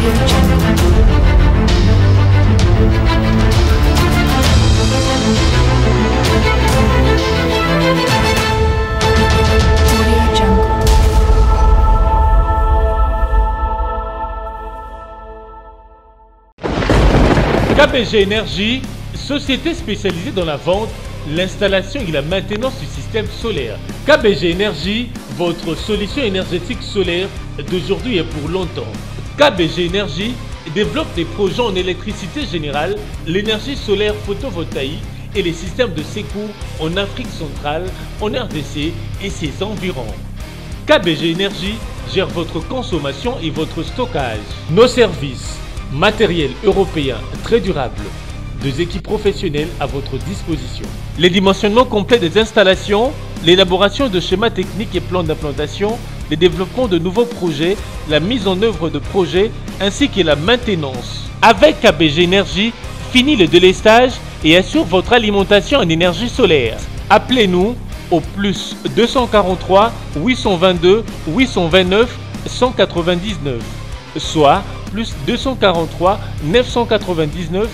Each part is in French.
KBG Énergie, société spécialisée dans la vente, l'installation et la maintenance du système solaire. KBG Énergie, votre solution énergétique solaire d'aujourd'hui et pour longtemps. KBG Énergie développe des projets en électricité générale, l'énergie solaire photovoltaïque et les systèmes de secours en Afrique centrale, en RDC et ses environs. KBG Énergie gère votre consommation et votre stockage. Nos services, matériel européen très durable, 2 équipes professionnelles à votre disposition. Les dimensionnements complets des installations, l'élaboration de schémas techniques et plans d'implantation, le développement de nouveaux projets, la mise en œuvre de projets ainsi que la maintenance. Avec KBG Énergie, fini le délestage et assure votre alimentation en énergie solaire. Appelez-nous au plus 243 822 829 199, soit plus 243 999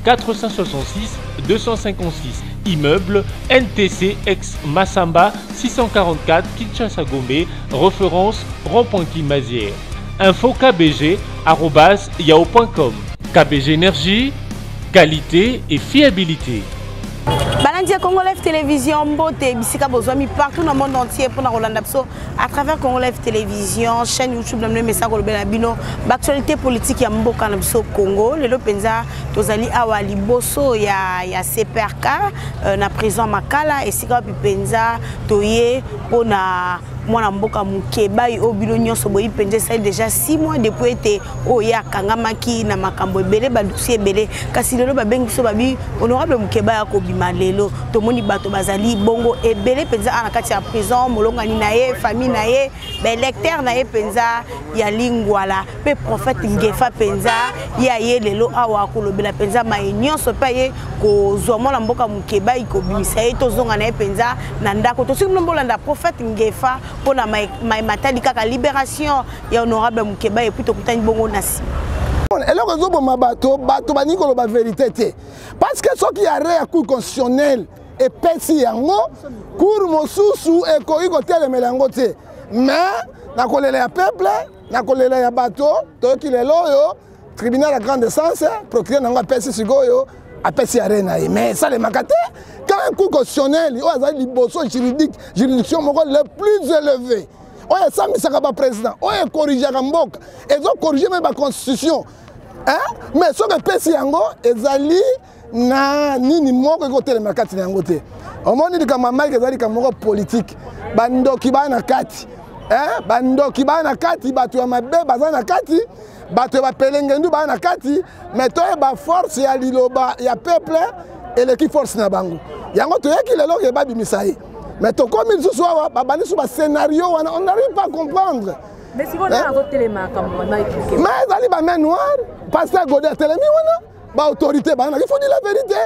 466 256. Immeuble NTC ex Massamba 644 Kinshasa Gombe, référence rond-point Kimazière. Info kbg@yahoo.com. KBG Énergie, qualité et fiabilité. Balandi Congo Live Télévision, Mbote, Bisika Bozwami partout dans le monde entier pour Rolanda Pso à travers Congo Live Télévision, chaîne YouTube dans le message au Benabino, l'actualité politique ya Mboka na Pso Congo, le penza tozali awa liboso ya CPRK na président Makala et sika penza toye pona mwana mboka mukebai obilo nyonso boyi penze ça déjà 6 mois depuis été oya kangamaki na makambo ebele ba dossier ebele kasi lelo ba bengi so babi honorable mukebai akobima lelo tomoni bato bazali bongo ebele penza ana kati ya prison molongani na ye famille na ye ba électeur na ye penza ya lingwala pe prophète ngefa penza ya ye lelo awa kolobela penza mai nyonso pa ye ko zwa mwana mboka mukebai ko bimisa ye tozonga na ye penza na ndako to simbolanda prophète ngefa pour la matalika libération et honorable Mukeba et plutôt que bongo nasi. Elle a raison pour ma bateau bani ko la vérité parce que ce qui a un cour constitutionnel et pesi yango cour mosusu et ko iko tele melango te mais na kolela ya peuple na kolela ya bateau to ki lelo yo tribunal de grande instance procureur nanga pesi sigoyo apesi arena mais ça les makate quand un cours constitutionnel o azali liboso juridiction moko le plus élevé o ya sambisaka ba président o ya corriger mboka ezo corriger même la constitution hein mais so que pesi yango ezali na nini moko ko tele makati yango te omoni dikama mike ezali ka moko politique bandoki bana kati hein bandoki bana kati bato ya mabe bazana kati bato ba pelengendu bana kati mais to ba force ya liloba ya peuple et l'équipe force na bango yango to yaki lelo ke ba bimisaye mais to comme ils sont ba bani sur ba scénario on n'arrive pas à comprendre mais si on a un téléma comme mais ali ba main noire pasteur Godet télémi wana ba autorité ba il faut dire la vérité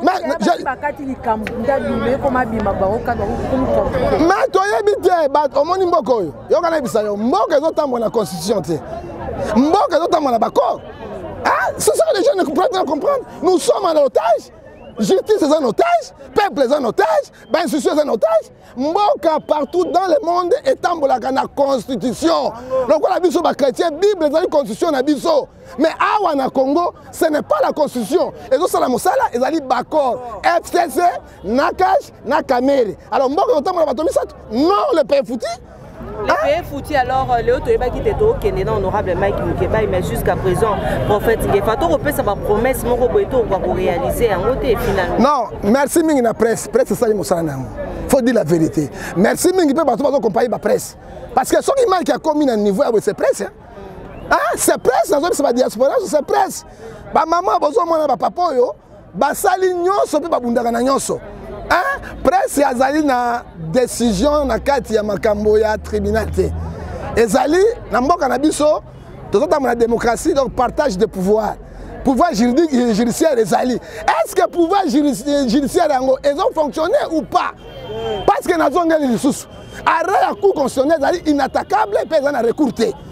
mais to yebite ba omoni mboko yo yo kana bisayo mboko ezotambola na constitution te mboko ezotambola ba corps ah c'est ça les gens ne comprennent pas comprendre nous sommes en otage. Justice est un otage, peuple est un otage, institution est un otage. Mboka partout dans le monde est en la constitution. Donc on a vu sur la chrétien, Bible est une constitution na biso. Mais awa na Congo, ce n'est pas la constitution. Et donc ça la mosala, ils allaient d'accord. FCC, Nakash, Nakamere. Alors Mboka est en la non le pays foutu. Le pays foutu alors Léo Toyeba qui était au Kenya honorable Mike Mukeba mais jusqu'à présent prophète Ngefa to repère sa promesse moko boito va réaliser en côté finalement. Non, merci mingi na presse c'est ça mosala nango. Faut dire la vérité. Merci mingi pe bato bazo accompagner ba presse parce que soki Mike a commis un niveau avec ces presse hein c'est presse na zo ba diaspora c'est presse. Ba maman bozo mona ba papa yo ba sali nyonso pe ba bundaka na nyonso. Hein? Presse azali na décision na kati ya makambo ya tribunal te. Ezali na mboka na biso tozotama na démocratie donc partage de pouvoir. Pouvoir juridique et judiciaire ezali. Est-ce que pouvoir judiciaire yango ezo fonctionner ou pas? Parce que nazo ngeli lisusu. Arrêt ya cour constitutionnelle ezali inattaquable et pesa na recours te.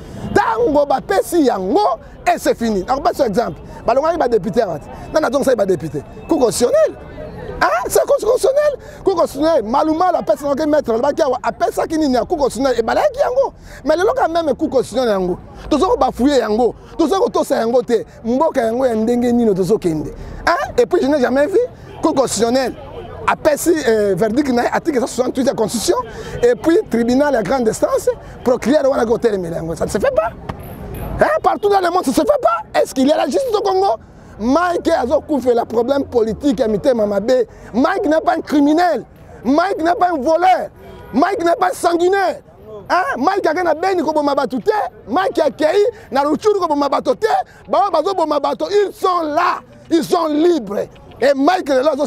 tango bapesi yango et c'est fini. Alors pas sur exemple balongaki ba député rat nana donc ça ba député cour constitutionnel. Ah, c'est constitutionnel. Cour constitutionnel, maluma la personne qui mettre le bakia appelle ça qui n'y a cour constitutionnel et balaki yango. Mais le local même cour constitutionnel yango. Tous ceux qui bafouiller yango, tous ceux qui tosa yango te, mboka yango ya ndenge nino tous ceux qui kende. Hein? Et puis je n'ai jamais vu cour constitutionnel appelle si verdict na article 168 de la Constitution et puis tribunal à grande instance procureur wana côté le yango. Ça ne se fait pas. Hein? Partout dans le monde ça ne se fait pas. Est-ce qu'il y a la justice au Congo? Mike a fait le problème politique à Mité Mamabé. Mike n'est pas un criminel. Mike n'est pas un voleur. Mike n'est pas un sanguinaire. Hein? Mike a gagné Beni comme Mabatouté. Mike a accueilli Naruchuru comme Mabatouté. Ils sont là. Ils sont libres. Et Mike est là,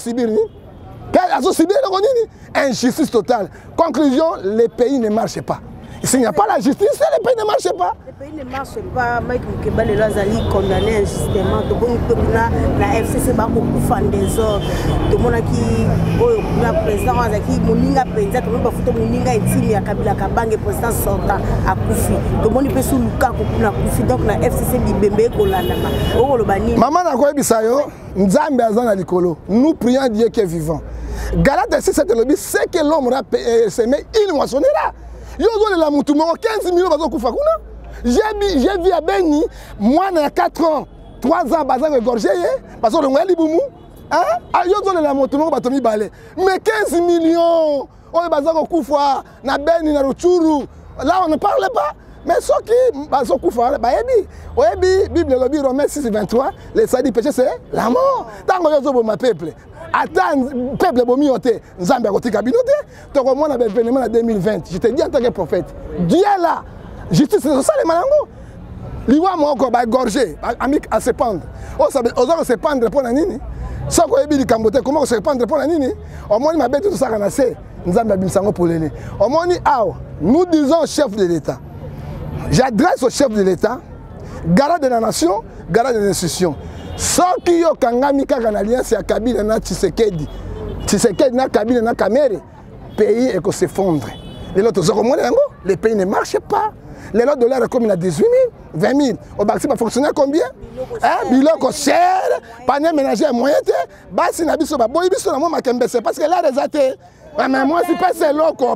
injustice totale. Conclusion, les pays ne marchent pas. S'il n'y a pas la justice, les pays ne marchent pas. Les pays ne marchent pas. Mike Moukeba les Lazali condamné injustement. Tout le monde la FCC va beaucoup faire des ordres. Tout le monde qui le président Azaki Moninga président, tout le monde va foutre Moninga et Timi à Kabila Kabange président sortant à Koufi. Tout le monde peut sous Luka Kouna Koufi donc la FCC Bibembe Kolandama. Oh le bani. Maman n'a quoi bisayo. Nzambe azana likolo. Nous prions Dieu qui est vivant. Galate c'est cette lobby, c'est que l'homme a semé il moissonné là. Yo zo la mutu moko 15 millions bazo kufa kuna. J'ai vu à Beni, moi na 4 ans, 3 ans baza égorgé parce que le ngali bumu. Hein? Yo zo la mutu moko batomi balé. Mais 15 millions, on baza kufa na Beni na Rutshuru. Là on ne parle pas. Mais ceux qui bazo kufa ba yebi. Oyebi Bible lobi Romains 6:23, les sadi péché c'est la mort. Tango yo zo bo ma peuple. Attends, peuple bomi oté, Nzambe akotika binoté. Toko moi na événement en 2020. Je te dis en tant que prophète, Dieu là, justice c'est ça les malango. Liwa moko ba gorger, ami à se pendre. O ça ozo se pendre pour nini? Soko ebi li kambote, comment se pendre pour nini? Au moins ma bête tout ça kana se, Nzambe abimsango pour lele. Au moins nous disons au chef de l'État. J'adresse au chef de l'État, garant de la nation, garant de l'institution. Ceux qui ont kangami kaka na alliance ya Kabila na Tshisekedi na Kabila na Kamere, pays est s'effondre. Les pays ne marchent pas. Les lots de l'air comme il a 18 000, 20 000. Au Baxi va fonctionner combien? Biloko cher, panier ménager moyen, basi na biso ba boyi biso na mo makembese parce que là les athées. Mais moi, si pèse loco,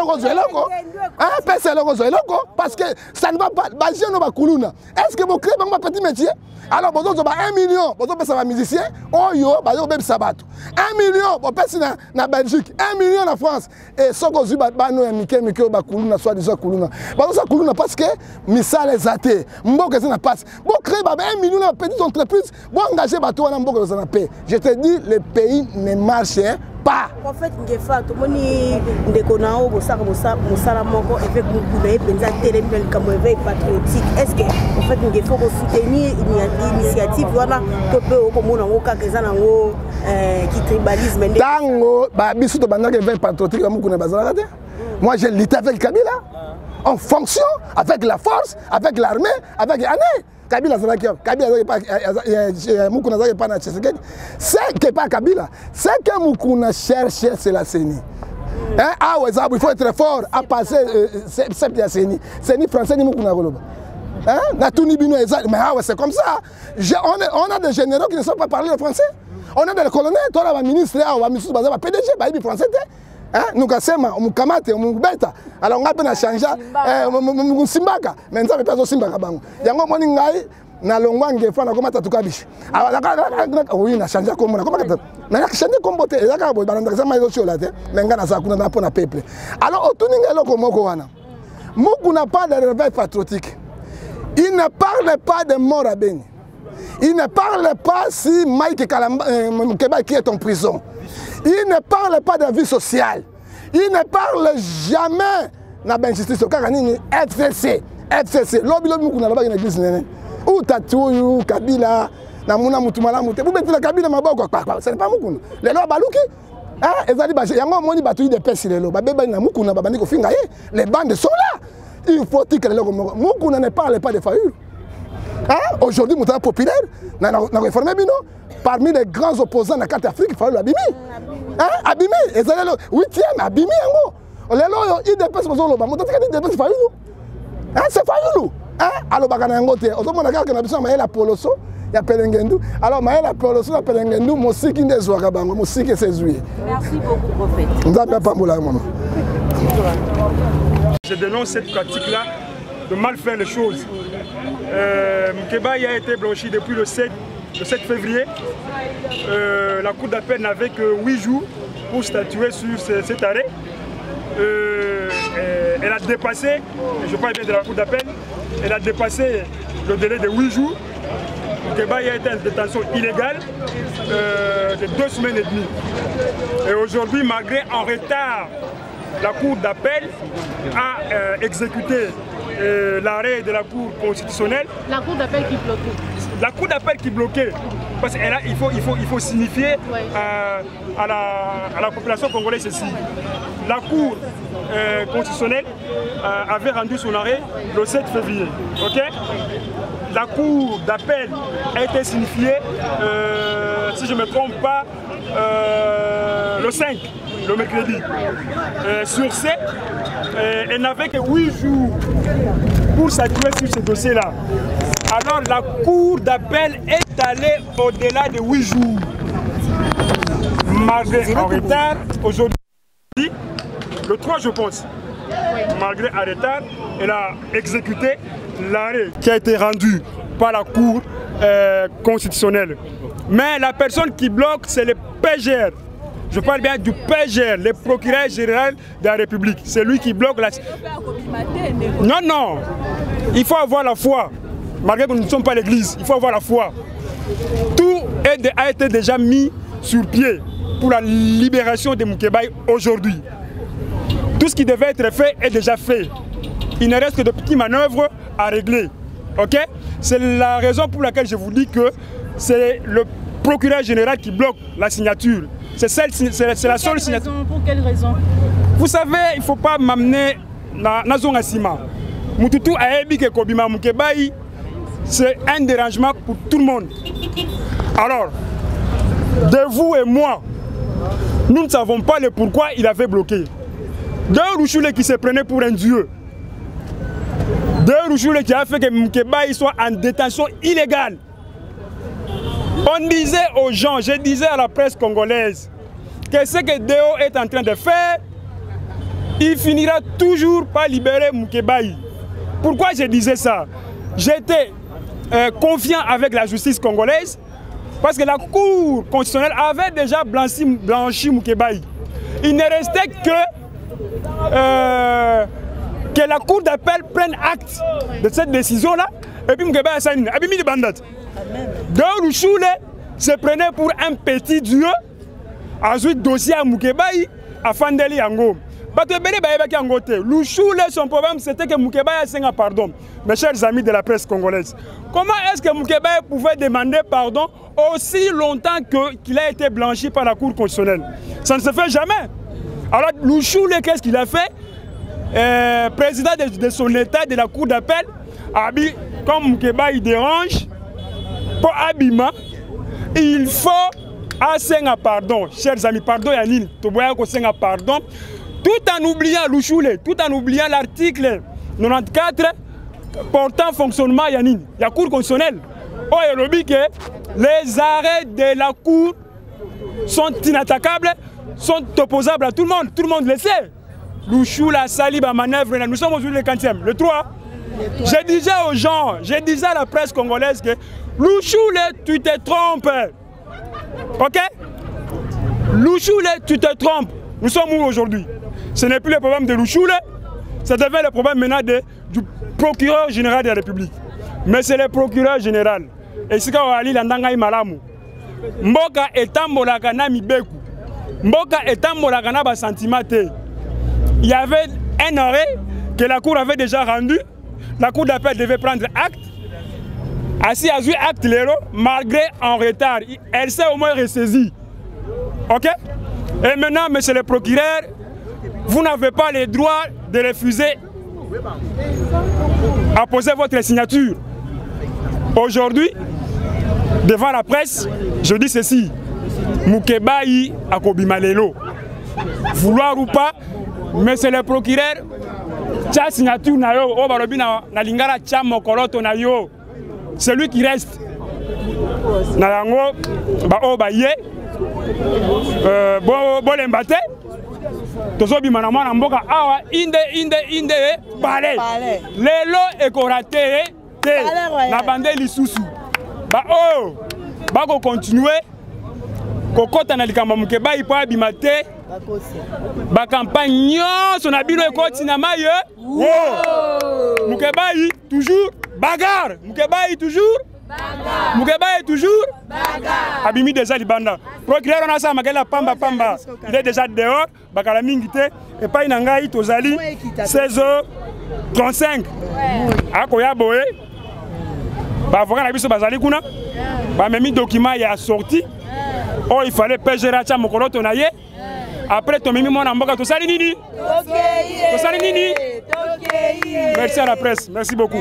parce que ça ne va pas. Est-ce que vous créez un petit métier? Alors, vous avez 1 million, vous avez un musicien, oh yo, vous avez un sabat. 1 million, vous avez en Belgique, 1 million en France. Et ce que vous avez parce que Missa les athées, vous créez 1 million de petites entreprises, vous engagez en paix. Je te dis, le pays ne marche pas. En fait, Ngefa, tout le monde déconnant, patriotique. Est-ce que en fait il faut soutenir l'initiative qui tribalisme? Moi j'ai lutté avec Kabila en fonction, avec la force, avec l'armée, avec l'année. Kabila c'est que pas Kabila, c'est que Mukuna cherche, c'est la CENI. Ah ouais, il faut être fort à passer cette CENI. CENI français ni Mukuna Goloba. Mais c'est comme ça. On a des généraux qui ne savent pas parler le français. On a des colonels, toi la ministre, la PDG, il français. Nous sommes en Kamate, en Beta. Alors on a changé. On Simbaka. Mais nous avons pas Simbaka. Il y a un moment où na longwange fana koma tatukabishi oui na changé comme na koma na changé comme bote ezaka bo balanda sama izo chola te menga na sakuna na pona peuple. Alors otuninga loko moko wana Moku n'a pas de réveil patriotique. Il ne parle pas de mort à Beni. Il ne parle pas si Mike Keba qui est en prison. Il ne parle pas de vie sociale. Il ne parle jamais na ben justice au Karanini FCC. FCC. Lobi Moku n'a pas une église. Ou Tatuyu, Kabila, Namuna Mutumala Mute. Vous mettez la Kabila Maboko. Ce n'est pas Moku. Les lois Balouki. Les bandes sont là. Il faut que les Moku ne parle pas de Fayoulou. Aujourd'hui, nous sommes populaires. Nous avons réformé Bino. Parmi les grands opposants de la carte Afrique, Fayoulou Abimi. Abimi. Et c'est le 8e Abimi. Les lois, ils dépassent Fayoulou. C'est Fayoulou. alobaka na yango te ozomona kaka na biso mayela poloso ya pelengendu alors mayela poloso na pelengendu mosiki nde ezwaka bango mosiki esezwi. Merci beaucoup prophète. Nzambe apambola maman. Je dénonce cette pratique-là de mal faire les choses. Moukébaï a été blanchi depuis le 7 février. La Cour d'appel n'avait que 8 jours pour statuer sur cet arrêt. Elle a dépassé, je parle bien de la Cour d'appel, elle a dépassé le délai de 8 jours. Moukébaï a été en détention illégale de 2 semaines et demie. Et aujourd'hui, malgré en retard, la Cour d'appel a exécuté l'arrêt de la Cour constitutionnelle. La Cour d'appel qui bloquait. La Cour d'appel qui bloquait. Parce qu'il faut signifier à la population congolaise ceci. La Cour constitutionnelle avait rendu son arrêt le 7 février. Okay? La Cour d'appel a été signifiée, si je ne me trompe pas, le 5, le mercredi. Sur ce, elle n'avait que 8 jours pour statuer sur ce dossier-là. Alors la Cour d'appel est allée au-delà de 8 jours. Malgré en retard, aujourd'hui, le 3 je pense, malgré en retard, elle a exécuté l'arrêt qui a été rendu par la Cour constitutionnelle. Mais la personne qui bloque, c'est le PGR. Je parle bien du PGR, le procureur général de la République. C'est lui qui bloque la... Non, non. Il faut avoir la foi. Malgré que nous ne sommes pas l'église, il faut avoir la foi. Tout a été déjà mis sur pied pour la libération de Moukébaï aujourd'hui. Tout ce qui devait être fait est déjà fait. Il ne reste que de petites manœuvres à régler. Ok? C'est la raison pour laquelle je vous dis que c'est le procureur général qui bloque la signature. C'est la seule signature. Pour quelle raison? Vous savez, il ne faut pas m'amener dans zone Asima. Mututu a dit que Kobima Moukébaï, c'est un dérangement pour tout le monde. Alors, de vous et moi, nous ne savons pas le pourquoi il avait bloqué. Deux Rouchoulé qui se prenaient pour un dieu. Deux Rouchoulé qui a fait que Moukébaï soit en détention illégale. On disait aux gens, je disais à la presse congolaise, que ce que Déo est en train de faire, il finira toujours par libérer Moukébaï. Pourquoi je disais ça? J'étais confiant avec la justice congolaise parce que la Cour constitutionnelle avait déjà blanchi Moukébaï. Il ne restait que la Cour d'appel prenne acte de cette décision-là et puis Moukébaï a signé. Et puis mis bandat. Deux Rouchoulé se prenait pour un petit dieu. Ensuite, dossier à Moukébaï, à Fandeli Yango. Louchoulé, son problème, c'était que Moukébaï a signé pardon. Mes chers amis de la presse congolaise, comment est-ce que Moukébaï pouvait demander pardon aussi longtemps qu'il a été blanchi par la Cour constitutionnelle? Ça ne se fait jamais. Alors, Louchoulé, qu'est-ce qu'il a fait? Président de son état de la Cour d'appel, comme Moukébaï dérange, pour Abima, il faut un pardon. Chers amis, pardon Yanine, pardon. Tout en oubliant Louchoulé, tout en oubliant l'article 94 portant fonctionnement Yanine, la Cour constitutionnelle. Oh, il dit que les arrêts de la Cour sont inattaquables, sont opposables à tout le monde le sait. Louchoulé a sali ma manœuvre, nous sommes aujourd'hui le 40e, le 3. Je disais aux gens, je disais à la presse congolaise que Louchoulé, tu te trompes. Ok? Louchoulé, tu te trompes. Nous sommes où aujourd'hui? Ce n'est plus le problème de Louchoulé, ça devient le problème maintenant du procureur général de la République. Mais c'est le procureur général. Et c'est quand Ali Landangaï Malamu. Mboka etambolaka na mibeku. Mboka etambolaka na ba sentimate. Il y avait un arrêt que la Cour avait déjà rendu. La Cour d'appel devait prendre acte. Assis à jouer acte l'héros, malgré en retard. Elle s'est au moins ressaisie. Ok? Et maintenant, monsieur le procureur, vous n'avez pas le droit de refuser à poser votre signature. Aujourd'hui, devant la presse, je dis ceci. Moukébaï a Kobimalelo. Vouloir ou pas, monsieur le procureur, tia signature na yo o balobi na lingala tia mokoloto na yo celui qui reste na yango ba o ba ye bo lembate tozobima na mwana mboka awa inde bale lelo ekorate te na bande lisusu ba o bako continuer kokota na likambo Mukeba ipo abima te ba campagne nyonso na bino ekoti na maye Mukeba toujours bagarre Mukeba toujours bagarre Mukeba toujours bagarre abimi déjà libanda procureur on a ça makela pamba il est déjà dehors bakala mingi te et pas ina ngai tozali 16h35 akoya boye ba avocat na biso bazali kuna ba memi document ya sorti oh il fallait payer à mokoloto na ye après to mimi mona mboka to sali nini merci à la presse merci beaucoup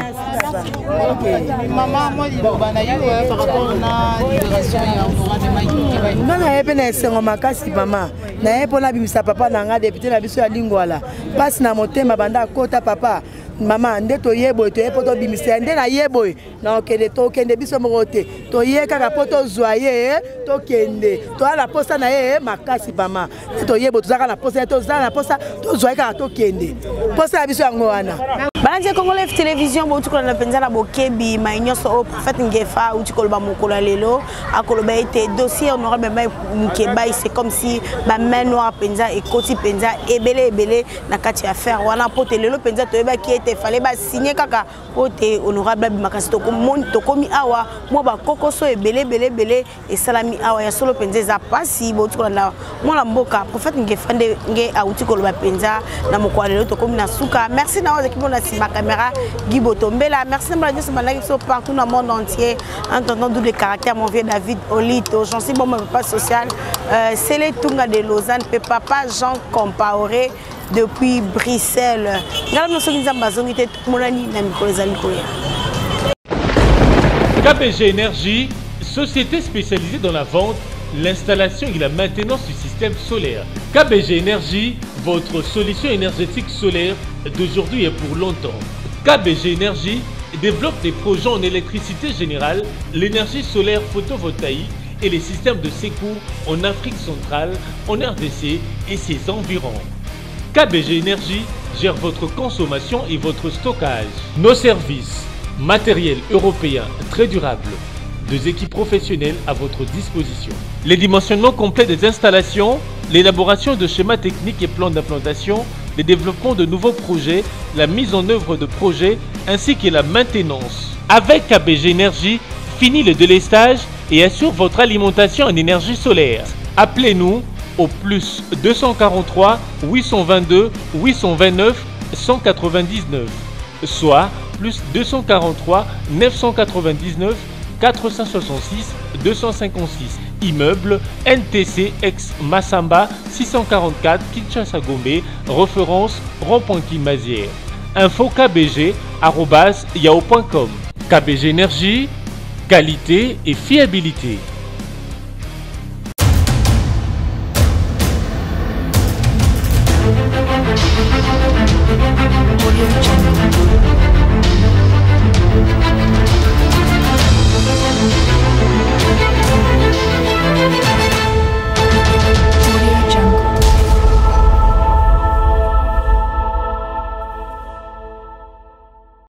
maman moi bana yo par rapport na libération ya Mukeba nana yepe na esengo makasi mama na yepo na bimisa papa na nga député na biso ya Lingwala passe na motema banda kota papa Maman, nde to yebo to yepo to bimisa nde na yebo na okende to kende biso moko te to ye kaka poto zoye to kende to ala posa na ye makasi mama to yebo to zaka na posa to zaka na posa to zoye kaka to kende posa biso yango wana Balandia Congolais télévision botu ko na penza na bokebi mainyoso au prophète Ngefa uti ko ba mokolo lelo akoloba été dossier honorable Mukeba c'est comme si ba main noire penza et koti penza ebele na kati affaire wana pote lelo penza to yeba ki était fallait ba signer kaka pote honorable Makasi to komi awa mo ba kokoso ebele et salami awa ya solo penza za pasi botu ko na mona mboka prophète Ngefa nge auti ko ba penza na mokolo lelo to komi na suka merci na équipe ma caméra Guy Botombela. Merci de partout dans le monde entier. Entendant tous les caractères, mon vieux David Olito, j'en suis bon, mon papa social. C'est les Tunga de Lausanne, papa Jean Compaoré depuis Bruxelles. KBG Énergie, société spécialisée dans la vente, l'installation et la maintenance du système solaire. KBG Énergie, votre solution énergétique solaire d'aujourd'hui et pour longtemps. KBG Énergie développe des projets en électricité générale, l'énergie solaire photovoltaïque et les systèmes de secours en Afrique centrale, en RDC et ses environs. KBG Énergie gère votre consommation et votre stockage. Nos services, matériel européen très durable, 2 équipes professionnelles à votre disposition. Les dimensionnements complets des installations, l'élaboration de schémas techniques et plans d'implantation, le développement de nouveaux projets, la mise en œuvre de projets ainsi que la maintenance. Avec KBG Énergie, fini le délestage et assure votre alimentation en énergie solaire. Appelez-nous au plus 243 822 829 199, soit plus 243 999 466 256. Immeuble NTC ex Massamba 644 Kinshasa Gombe, référence rond-point Kimazière. Info kbg@yahoo.com. KBG Énergie, qualité et fiabilité.